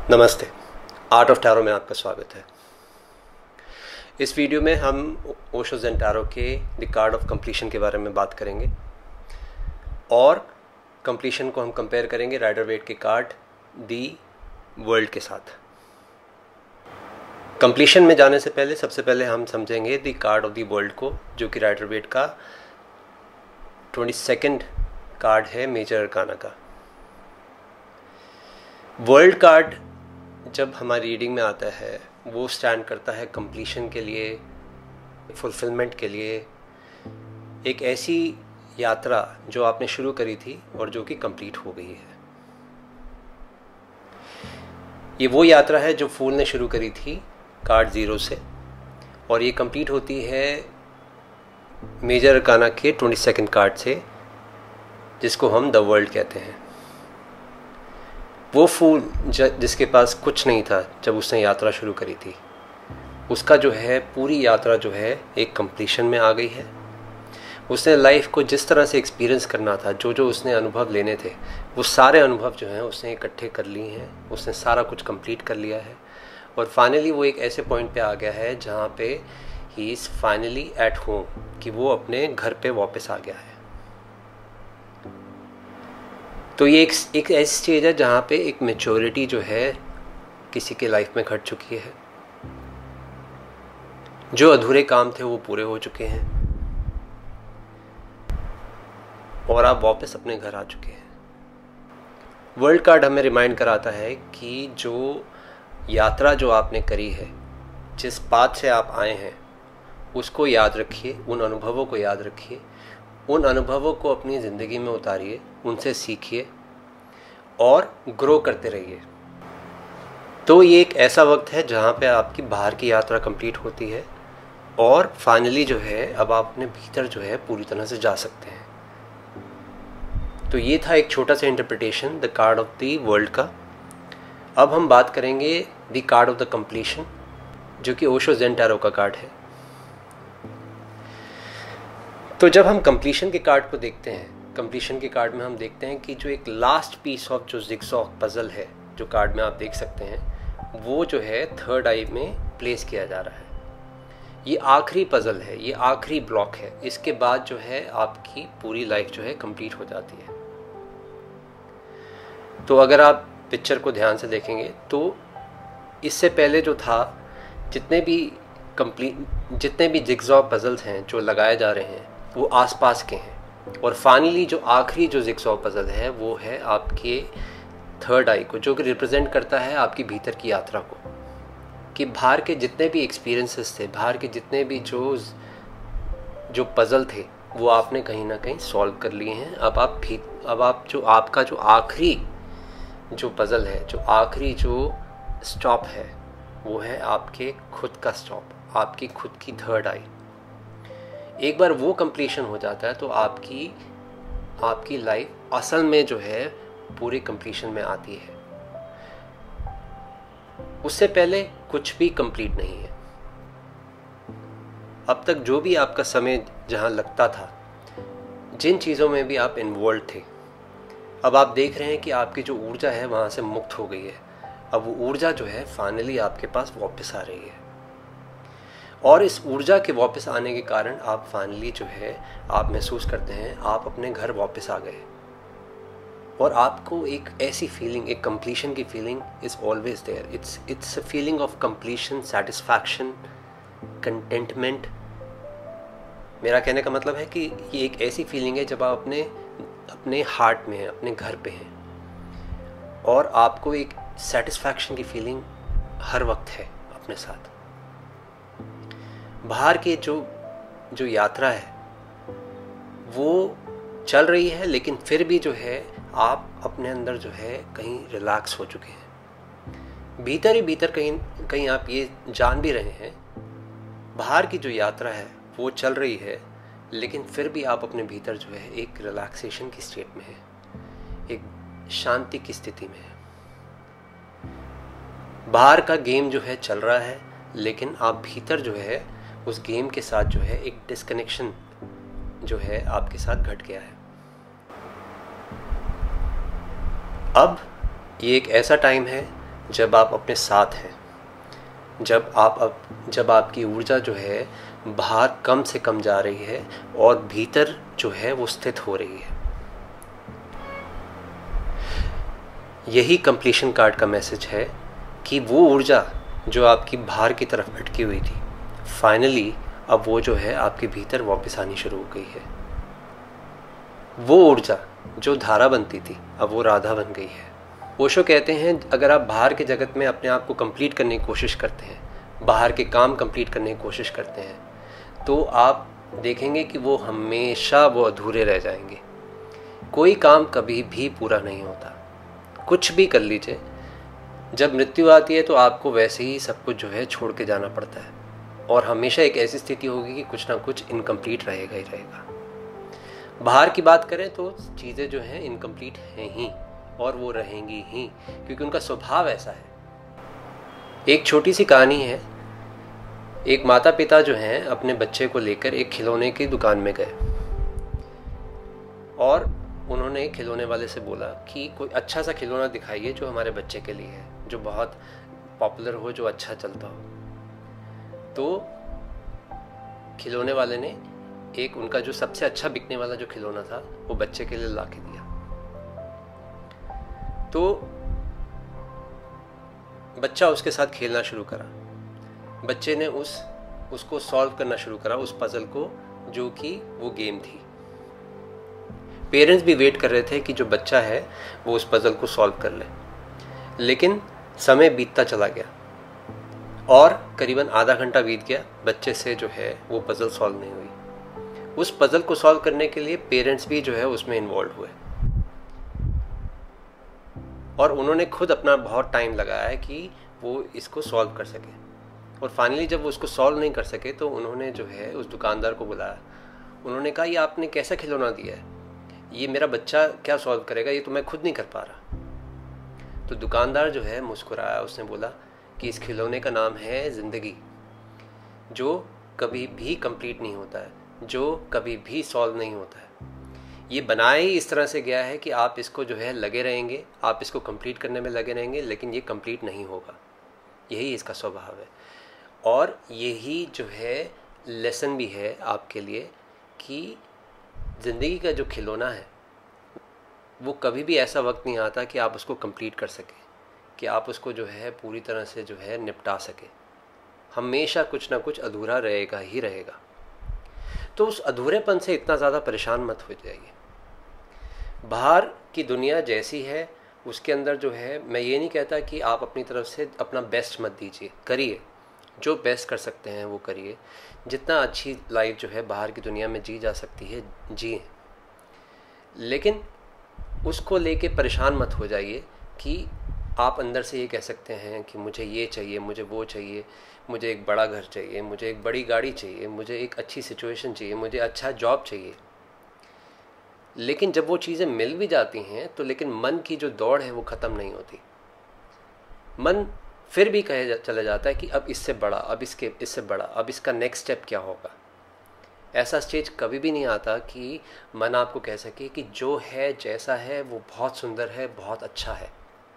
नमस्ते, art of tarot में आपका स्वागत है। इस वीडियो में हम ओशो ज़ेन टैरो के द कार्ड ऑफ कंप्लीशन के बारे में बात करेंगे और कंप्लीशन को हम कंपेयर करेंगे राइडर वेट के कार्ड दी वर्ल्ड के साथ। कंप्लीशन में जाने से पहले सबसे पहले हम समझेंगे the card of the world को, जो कि राइडर वेट का 22nd कार्ड है मेजर अरकाना का। वर्ल्ड कार्ड जब हमारी रीडिंग में आता है वो स्टैंड करता है कंप्लीशन के लिए, फुलफिलमेंट के लिए, एक ऐसी यात्रा जो आपने शुरू करी थी और जो कि कंप्लीट हो गई है। ये वो यात्रा है जो फूल ने शुरू करी थी कार्ड 0 से, और ये कंप्लीट होती है मेजर अरकाना के 22nd कार्ड से, जिसको हम द वर्ल्ड कहते हैं। वो फूल जिसके पास कुछ नहीं था जब उसने यात्रा शुरू करी थी, उसका जो है पूरी यात्रा जो है एक कंप्लीशन में आ गई है। उसने लाइफ को जिस तरह से एक्सपीरियंस करना था, जो जो उसने अनुभव लेने थे, वो सारे अनुभव जो हैं उसने इकट्ठे कर लिए हैं। उसने सारा कुछ कंप्लीट कर लिया है और फाइनली वो एक ऐसे पॉइंट पे आ गया है जहाँ पे he is finally at home, कि वो अपने घर पे वापस आ गया है। तो ये एक ऐसी स्टेज है जहाँ पे एक मैच्योरिटी जो है किसी के लाइफ में घट चुकी है। जो अधूरे काम थे वो पूरे हो चुके हैं और आप वापस अपने घर आ चुके हैं। वर्ल्ड कार्ड हमें रिमाइंड कराता है कि जो यात्रा जो आपने करी है, जिस पाथ से आप आए हैं, उसको याद रखिए, उन अनुभवों को याद रखिए, उन अनुभवों को अपनी ज़िंदगी में उतारिए, उनसे सीखिए और ग्रो करते रहिए। तो ये एक ऐसा वक्त है जहाँ पे आपकी बाहर की यात्रा कंप्लीट होती है और फाइनली जो है अब आप अपने भीतर जो है पूरी तरह से जा सकते हैं। तो ये था एक छोटा सा interpretation the card of the world का। अब हम बात करेंगे the card of the completion, जो कि ओशो ज़ेन टैरो का कार्ड है। तो जब हम कंप्लीशन के कार्ड को देखते हैं, कंप्लीशन के कार्ड में हम देखते हैं कि जो एक लास्ट पीस ऑफ जो जिगसॉ पजल है, जो कार्ड में आप देख सकते हैं, वो जो है थर्ड आई में प्लेस किया जा रहा है। ये आखिरी पजल है, ये आखिरी ब्लॉक है। इसके बाद जो है आपकी पूरी लाइफ जो है कंप्लीट हो जाती है। तो अगर आप पिक्चर को ध्यान से देखेंगे तो इससे पहले जो था, जितने भी जिगसॉ पजल्स हैं जो लगाए जा रहे हैं वो आसपास के हैं, और फाइनली जो आखिरी जो जिगसॉ पजल है वो है आपके थर्ड आई को, जो कि रिप्रेजेंट करता है आपकी भीतर की यात्रा को, कि बाहर के जितने भी एक्सपीरियंसेस थे, बाहर के जितने भी जो पजल थे, वो आपने कहीं ना कहीं सॉल्व कर लिए हैं। अब आप जो आपका जो आखिरी जो पजल है, जो आखिरी जो स्टॉप है, वो है आपके खुद का स्टॉप, आपकी खुद की थर्ड आई। एक बार वो कंप्लीशन हो जाता है तो आपकी लाइफ असल में जो है पूरी कंप्लीशन में आती है। उससे पहले कुछ भी कंप्लीट नहीं है। अब तक जो भी आपका समय जहां लगता था, जिन चीज़ों में भी आप इन्वॉल्व थे, अब आप देख रहे हैं कि आपकी जो ऊर्जा है वहां से मुक्त हो गई है। अब वो ऊर्जा जो है फाइनली आपके पास वापस आ रही है, और इस ऊर्जा के वापस आने के कारण आप फाइनली जो है आप महसूस करते हैं आप अपने घर वापस आ गए। और आपको एक ऐसी फीलिंग, एक कंप्लीशन की feeling is always there. It's a feeling of completion, satisfaction, contentment. मेरा कहने का मतलब है कि ये एक ऐसी फीलिंग है जब आप अपने हार्ट में हैं, अपने घर पे हैं, और आपको एक सेटिस्फैक्शन की फीलिंग हर वक्त है अपने साथ। बाहर के जो यात्रा है वो चल रही है, लेकिन फिर भी जो है आप अपने अंदर जो है कहीं रिलैक्स हो चुके हैं। भीतर ही भीतर कहीं आप ये जान भी रहे हैं, बाहर की जो यात्रा है वो चल रही है, लेकिन फिर भी आप अपने भीतर जो है एक रिलैक्सेशन की स्टेट में है, एक शांति की स्थिति में है। बाहर का गेम जो है चल रहा है, लेकिन आप भीतर जो है उस गेम के साथ जो है एक डिस्कनेक्शन जो है आपके साथ घट गया है। अब ये एक ऐसा टाइम है जब आप अपने साथ हैं, जब आपकी ऊर्जा जो है बाहर कम से कम जा रही है और भीतर जो है वो स्थित हो रही है। यही कंप्लीशन कार्ड का मैसेज है कि वो ऊर्जा जो आपकी बाहर की तरफ अटकी हुई थी, फाइनली अब वो जो है आपके भीतर वापस आनी शुरू हो गई है। वो ऊर्जा जो धारा बनती थी अब वो राधा बन गई है। ओशो कहते हैं अगर आप बाहर के जगत में अपने आप को कंप्लीट करने की कोशिश करते हैं, बाहर के काम कंप्लीट करने की कोशिश करते हैं, तो आप देखेंगे कि वो हमेशा वो अधूरे रह जाएंगे। कोई काम कभी भी पूरा नहीं होता। कुछ भी कर लीजिए, जब मृत्यु आती है तो आपको वैसे ही सब कुछ जो है छोड़ के जाना पड़ता है और हमेशा एक ऐसी स्थिति होगी कि कुछ ना कुछ इनकम्प्लीट रहेगा ही रहेगा। बाहर की बात करें तो चीज़ें जो हैं इनकम्प्लीट हैं ही और वो रहेंगी ही, क्योंकि उनका स्वभाव ऐसा है। एक छोटी सी कहानी है। एक माता पिता जो हैं अपने बच्चे को लेकर एक खिलौने की दुकान में गए और उन्होंने खिलौने वाले से बोला कि कोई अच्छा सा खिलौना दिखाइए जो हमारे बच्चे के लिए है, जो बहुत पॉपुलर हो, जो अच्छा चलता हो। तो खिलौने वाले ने एक उनका जो सबसे अच्छा बिकने वाला जो खिलौना था वो बच्चे के लिए ला के दिया। तो बच्चा उसके साथ खेलना शुरू करा। बच्चे ने उसको सॉल्व करना शुरू करा, उस पजल को, जो कि वो गेम थी। पेरेंट्स भी वेट कर रहे थे कि जो बच्चा है वो उस पजल को सॉल्व कर ले, लेकिन समय बीतता चला गया और करीबन आधा घंटा बीत गया। बच्चे से जो है वो पजल सॉल्व नहीं हुई। उस पजल को सॉल्व करने के लिए पेरेंट्स भी जो है उसमें इन्वॉल्व हुए और उन्होंने खुद अपना बहुत टाइम लगाया है कि वो इसको सॉल्व कर सके। और फाइनली जब वो उसको सॉल्व नहीं कर सके तो उन्होंने जो है उस दुकानदार को बुलाया। उन्होंने कहा, ये आपने कैसा खिलौना दिया है, ये मेरा बच्चा क्या सॉल्व करेगा, ये तो मैं खुद नहीं कर पा रहा। तो दुकानदार जो है मुस्कुराया। उसने बोला कि इस खिलौने का नाम है ज़िंदगी, जो कभी भी कंप्लीट नहीं होता है, जो कभी भी सॉल्व नहीं होता है। ये बनाया ही इस तरह से गया है कि आप इसको जो है लगे रहेंगे, आप इसको कंप्लीट करने में लगे रहेंगे, लेकिन ये कंप्लीट नहीं होगा। यही इसका स्वभाव है। और यही जो है लेसन भी है आपके लिए कि ज़िंदगी का जो खिलौना है वो कभी भी ऐसा वक्त नहीं आता कि आप उसको कंप्लीट कर सकें, कि आप उसको जो है पूरी तरह से जो है निपटा सकें। हमेशा कुछ ना कुछ अधूरा रहेगा ही रहेगा। तो उस अधूरेपन से इतना ज़्यादा परेशान मत हो जाइए। बाहर की दुनिया जैसी है उसके अंदर जो है, मैं ये नहीं कहता कि आप अपनी तरफ से अपना बेस्ट मत दीजिए, करिए जो बेस्ट कर सकते हैं वो करिए। जितना अच्छी लाइफ जो है बाहर की दुनिया में जी जा सकती है जिए, लेकिन उसको लेके परेशान मत हो जाइए कि आप अंदर से ये कह सकते हैं कि मुझे ये चाहिए, मुझे वो चाहिए, मुझे एक बड़ा घर चाहिए, मुझे एक बड़ी गाड़ी चाहिए, मुझे एक अच्छी सिचुएशन चाहिए, मुझे अच्छा जॉब चाहिए। लेकिन जब वो चीज़ें मिल भी जाती हैं तो लेकिन मन की जो दौड़ है वो ख़त्म नहीं होती। मन फिर भी कहे चला जाता है कि अब इससे बड़ा, अब इससे बड़ा, अब इसका नेक्स्ट स्टेप क्या होगा। ऐसा स्टेज कभी भी नहीं आता कि मन आपको कह सके कि जो है जैसा है वो बहुत सुंदर है, बहुत अच्छा है।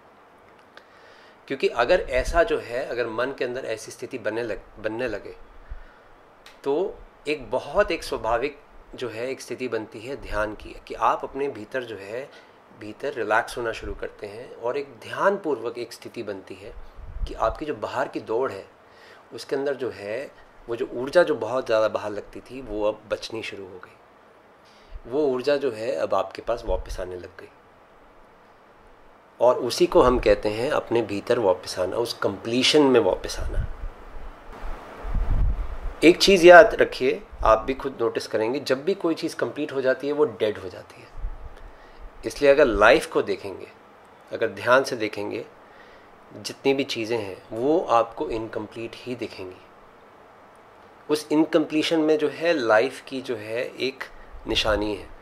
क्योंकि अगर ऐसा जो है, अगर मन के अंदर ऐसी स्थिति बनने लगे तो एक स्वाभाविक जो है एक स्थिति बनती है ध्यान की, कि आप अपने भीतर जो है भीतर रिलैक्स होना शुरू करते हैं और एक ध्यानपूर्वक एक स्थिति बनती है कि आपकी जो बाहर की दौड़ है उसके अंदर जो है वो जो ऊर्जा जो बहुत ज़्यादा बाहर लगती थी वो अब बचनी शुरू हो गई। वो ऊर्जा जो है अब आपके पास वापस आने लग गई और उसी को हम कहते हैं अपने भीतर वापस आना, उस कंप्लीशन में वापस आना। एक चीज़ याद रखिए, आप भी खुद नोटिस करेंगे, जब भी कोई चीज़ कंप्लीट हो जाती है वो डेड हो जाती है। इसलिए अगर लाइफ को देखेंगे, अगर ध्यान से देखेंगे, जितनी भी चीज़ें हैं वो आपको इनकम्प्लीट ही दिखेंगी। उस इनकम्प्लीशन में जो है लाइफ की जो है एक निशानी है।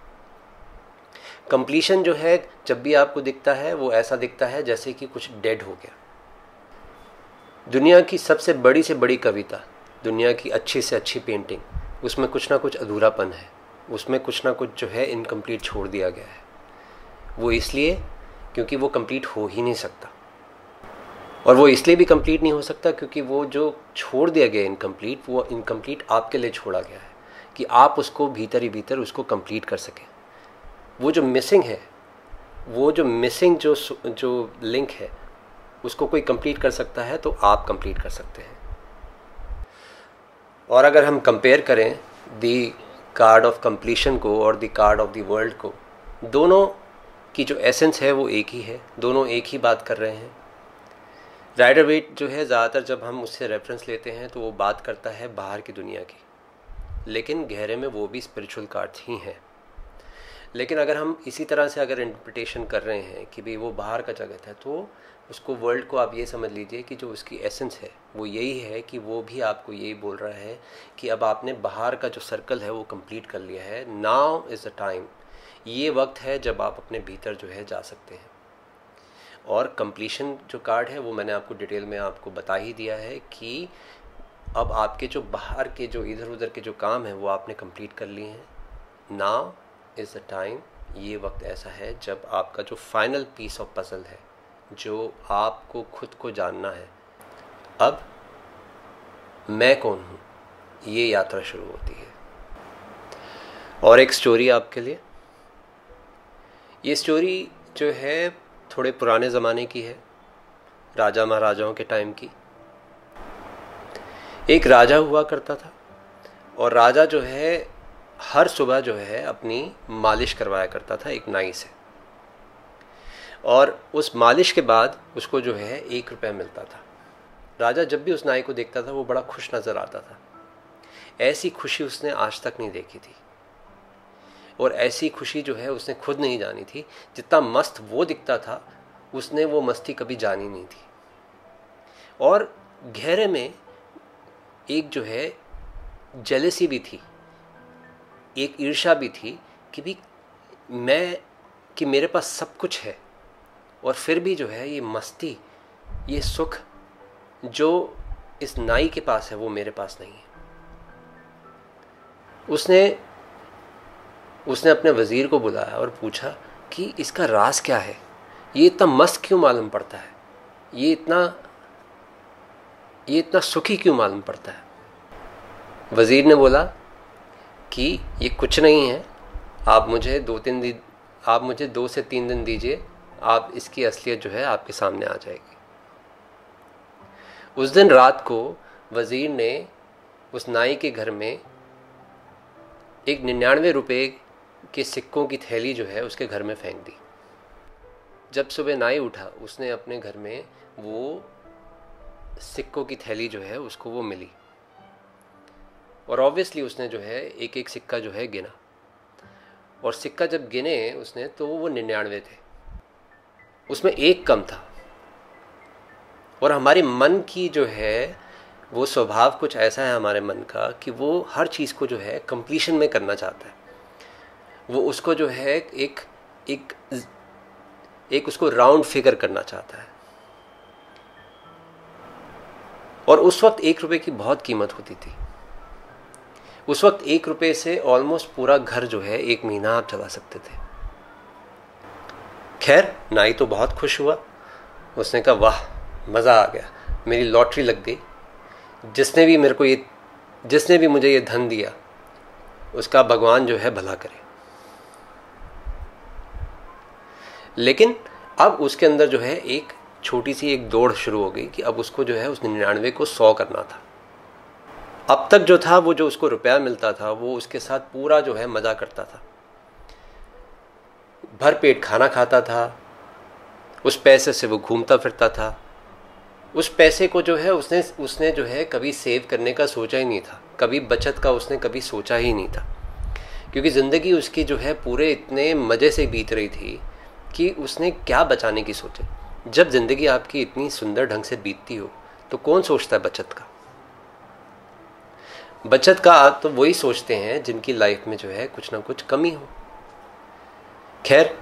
कंप्लीशन जो है जब भी आपको दिखता है वो ऐसा दिखता है जैसे कि कुछ डेड हो गया। दुनिया की सबसे बड़ी से बड़ी कविता, दुनिया की अच्छी से अच्छी पेंटिंग, उसमें कुछ ना कुछ अधूरापन है, उसमें कुछ ना कुछ जो है इनकम्प्लीट छोड़ दिया गया है। वो इसलिए क्योंकि वो कंप्लीट हो ही नहीं सकता। और वो इसलिए भी कंप्लीट नहीं हो सकता क्योंकि वो जो छोड़ दिया गया इनकम्प्लीट, वो इनकम्प्लीट आपके लिए छोड़ा गया है कि आप उसको भीतर ही भीतर उसको कंप्लीट कर सकें। वो जो मिसिंग है, वो जो मिसिंग जो लिंक है, उसको कोई कंप्लीट कर सकता है तो आप कंप्लीट कर सकते हैं। और अगर हम कंपेयर करें दी कार्ड ऑफ कंप्लीशन को और the card of the world को, दोनों की जो एसेंस है वो एक ही है, दोनों एक ही बात कर रहे हैं। राइडर वेट जो है ज़्यादातर जब हम उससे रेफरेंस लेते हैं तो वो बात करता है बाहर की दुनिया की, लेकिन गहरे में वो भी स्पिरिचुअल कार्ड्स ही हैं। लेकिन अगर हम इसी तरह से अगर इंटरप्रिटेशन कर रहे हैं कि भाई वो बाहर का जगत है, तो उसको वर्ल्ड को आप ये समझ लीजिए कि जो उसकी एसेंस है वो यही है कि वो भी आपको यही बोल रहा है कि अब आपने बाहर का जो सर्कल है वो कंप्लीट कर लिया है। नाउ इज़ द टाइम, ये वक्त है जब आप अपने भीतर जो है जा सकते हैं। और कंप्लीशन जो कार्ड है वो मैंने आपको डिटेल में आपको बता ही दिया है कि अब आपके जो बाहर के जो इधर उधर के जो काम हैं वो आपने कंप्लीट कर लिए हैं। नाउ इज़ द टाइम, ये वक्त ऐसा है जब आपका जो फाइनल पीस ऑफ पजल है, जो आपको खुद को जानना है, अब मैं कौन हूँ, ये यात्रा शुरू होती है। और एक स्टोरी आपके लिए, ये स्टोरी जो है थोड़े पुराने ज़माने की है, राजा महाराजाओं के टाइम की। एक राजा हुआ करता था और राजा जो है हर सुबह जो है अपनी मालिश करवाया करता था एक नाई से, और उस मालिश के बाद उसको जो है 1 रुपया मिलता था। राजा जब भी उस नाई को देखता था वो बड़ा खुश नज़र आता था। ऐसी खुशी उसने आज तक नहीं देखी थी, और ऐसी खुशी जो है उसने खुद नहीं जानी थी। जितना मस्त वो दिखता था उसने वो मस्ती कभी जानी नहीं थी। और गहरे में एक जो है जेलसी भी थी, एक ईर्ष्या भी थी कि मेरे पास सब कुछ है और फिर भी जो है ये मस्ती, ये सुख जो इस नाई के पास है वो मेरे पास नहीं है। उसने अपने वज़ीर को बुलाया और पूछा कि इसका राज क्या है, ये इतना मस्त क्यों मालूम पड़ता है, ये इतना सुखी क्यों मालूम पड़ता है। वज़ीर ने बोला कि ये कुछ नहीं है, आप मुझे 2 से 3 दिन दीजिए, आप इसकी असलियत जो है आपके सामने आ जाएगी। उस दिन रात को वज़ीर ने उस नाई के घर में एक 99 रुपये के सिक्कों की थैली जो है उसके घर में फेंक दी। जब सुबह नाई उठा उसने अपने घर में वो सिक्कों की थैली जो है उसको वो मिली, और ऑब्वियसली उसने जो है एक एक सिक्का जो है गिना, और सिक्का जब गिने उसने तो वो 99 थे, उसमें एक कम था। और हमारे मन की जो है वो स्वभाव कुछ ऐसा है हमारे मन का कि वो हर चीज़ को जो है कंप्लीशन में करना चाहता है। वो उसको जो है एक उसको राउंड फिगर करना चाहता है। और उस वक्त 1 रुपये की बहुत कीमत होती थी। उस वक्त 1 रुपये से ऑलमोस्ट पूरा घर जो है 1 महीना आप चला सकते थे। खैर, नाई तो बहुत खुश हुआ, उसने कहा वाह मज़ा आ गया, मेरी लॉटरी लग गई। जिसने भी मुझे ये धन दिया उसका भगवान जो है भला करे। लेकिन अब उसके अंदर जो है एक छोटी सी एक दौड़ शुरू हो गई कि अब उसको जो है उस 99 को 100 करना था। अब तक जो था वो जो उसको रुपया मिलता था वो उसके साथ पूरा जो है मज़ा करता था, भर पेट खाना खाता था, उस पैसे से वो घूमता फिरता था। उस पैसे को जो है उसने जो है कभी सेव करने का सोचा ही नहीं था, कभी बचत का उसने कभी सोचा ही नहीं था, क्योंकि ज़िंदगी उसकी जो है पूरे इतने मज़े से बीत रही थी कि उसने क्या बचाने की सोचे। जब ज़िंदगी आपकी इतनी सुंदर ढंग से बीतती हो तो कौन सोचता है बचत का। बचत का तो वही सोचते हैं जिनकी लाइफ में जो है कुछ ना कुछ कमी हो। खैर,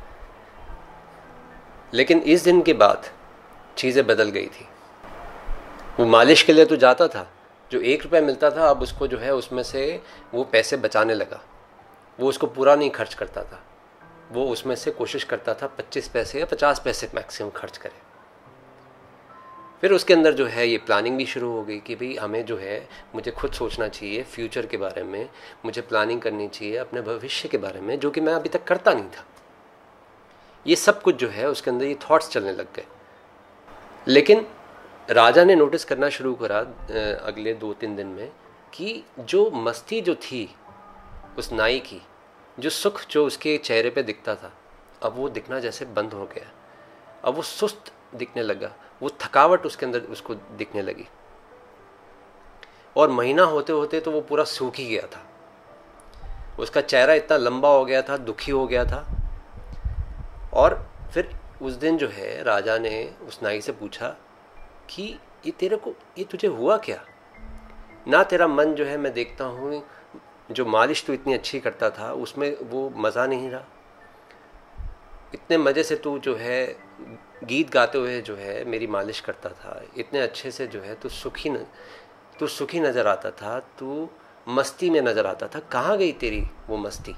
लेकिन इस दिन के बाद चीज़ें बदल गई थी। वो मालिश के लिए तो जाता था, जो 1 रुपया मिलता था अब उसको जो है उसमें से वो पैसे बचाने लगा। वो उसको पूरा नहीं खर्च करता था, वो उसमें से कोशिश करता था 25 पैसे या 50 पैसे मैक्सिमम खर्च करे। फिर उसके अंदर जो है ये प्लानिंग भी शुरू हो गई कि भाई हमें जो है मुझे खुद सोचना चाहिए फ्यूचर के बारे में, मुझे प्लानिंग करनी चाहिए अपने भविष्य के बारे में, जो कि मैं अभी तक करता नहीं था। ये सब कुछ जो है उसके अंदर ये थॉट्स चलने लग गए। लेकिन राजा ने नोटिस करना शुरू करा अगले 2-3 दिन में कि जो मस्ती जो थी उस नाई की, जो सुख जो उसके चेहरे पे दिखता था, अब वो दिखना जैसे बंद हो गया। अब वो सुस्त दिखने लगा, वो थकावट उसके अंदर उसको दिखने लगी। और महीना होते होते तो वो पूरा सूख ही गया था। उसका चेहरा इतना लंबा हो गया था, दुखी हो गया था। और फिर उस दिन जो है राजा ने उस नाई से पूछा कि ये तुझे हुआ क्या? ना तेरा मन जो है, मैं देखता हूँ जो मालिश तू इतनी अच्छी करता था उसमें वो मज़ा नहीं रहा। इतने मज़े से तू जो है गीत गाते हुए जो है मेरी मालिश करता था, इतने अच्छे से जो है तू सुखी नज़र आता था, तू मस्ती में नज़र आता था। कहाँ गई तेरी वो मस्ती?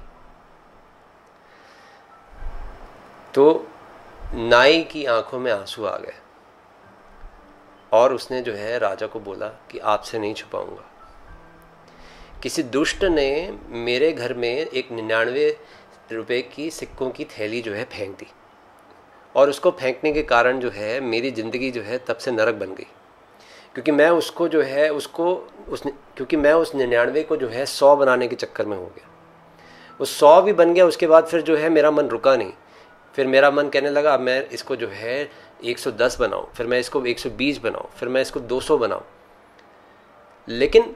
तो नाई की आंखों में आंसू आ गए और उसने जो है राजा को बोला कि आपसे नहीं छुपाऊंगा। किसी दुष्ट ने मेरे घर में एक 99 रुपए की सिक्कों की थैली जो है फेंक दी, और उसको फेंकने के कारण जो है मेरी ज़िंदगी जो है तब से नरक बन गई। क्योंकि मैं उसको जो है क्योंकि मैं उस 99 को जो है 100 बनाने के चक्कर में हो गया। वो 100 भी बन गया, उसके बाद फिर जो है मेरा मन रुका नहीं। फिर मेरा मन कहने लगा अब मैं इसको जो है 110 बनाऊं, फिर मैं इसको 120 बनाऊं, फिर मैं इसको 200 बनाऊं। लेकिन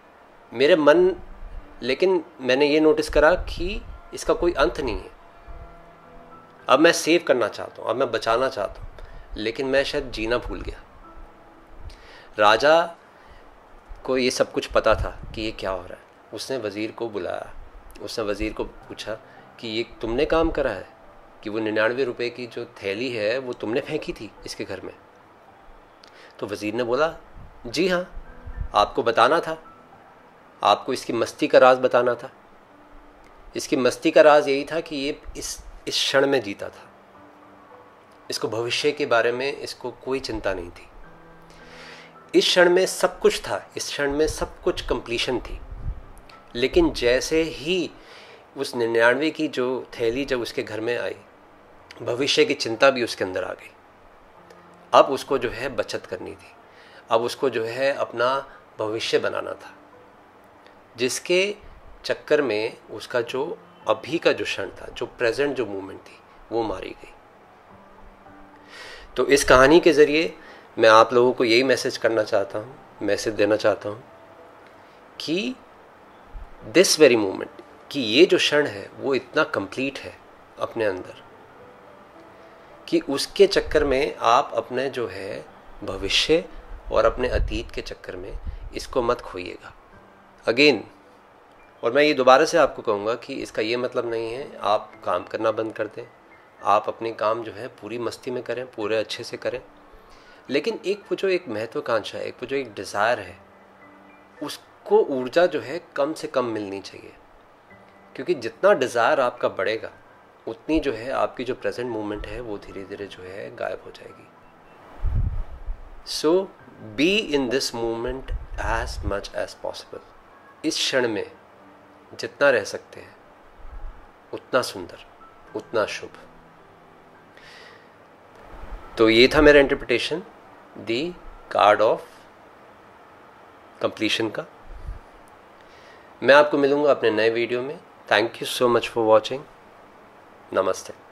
मैंने ये नोटिस करा कि इसका कोई अंत नहीं है। अब मैं सेव करना चाहता हूँ, अब मैं बचाना चाहता हूँ, लेकिन मैं शायद जीना भूल गया। राजा को ये सब कुछ पता था कि ये क्या हो रहा है। उसने वज़ीर को बुलाया, उसने वज़ीर को पूछा कि ये तुमने काम करा है कि वो 99 रुपए की जो थैली है वो तुमने फेंकी थी इसके घर में? तो वज़ीर ने बोला जी हाँ, आपको बताना था, आपको इसकी मस्ती का राज बताना था। इसकी मस्ती का राज यही था कि ये इस क्षण में जीता था। इसको भविष्य के बारे में इसको कोई चिंता नहीं थी। इस क्षण में सब कुछ था, इस क्षण में सब कुछ कंप्लीशन थी। लेकिन जैसे ही उस 99 की जो थैली जब उसके घर में आई, भविष्य की चिंता भी उसके अंदर आ गई। अब उसको जो है बचत करनी थी, अब उसको जो है अपना भविष्य बनाना था, जिसके चक्कर में उसका जो अभी का जो क्षण था, जो प्रेजेंट जो मूवमेंट थी, वो मारी गई। तो इस कहानी के ज़रिए मैं आप लोगों को यही मैसेज देना चाहता हूँ कि दिस वेरी मोमेंट, कि ये जो क्षण है वो इतना कंप्लीट है अपने अंदर कि उसके चक्कर में आप अपने जो है भविष्य और अपने अतीत के चक्कर में इसको मत खोइएगा। अगेन, और मैं ये दोबारा से आपको कहूँगा कि इसका ये मतलब नहीं है आप काम करना बंद कर दें, आप अपने काम जो है पूरी मस्ती में करें, पूरे अच्छे से करें। लेकिन एक महत्वाकांक्षा है, एक डिज़ायर है, उसको ऊर्जा जो है कम से कम मिलनी चाहिए। क्योंकि जितना डिज़ायर आपका बढ़ेगा उतनी जो है आपकी जो प्रेजेंट मूवमेंट है वो धीरे धीरे जो है गायब हो जाएगी। So be in this movement as much as possible. इस क्षण में जितना रह सकते हैं उतना सुंदर, उतना शुभ। तो ये था मेरा interpretation the card of completion का। मैं आपको मिलूंगा अपने नए वीडियो में। Thank you so much for watching. नमस्ते।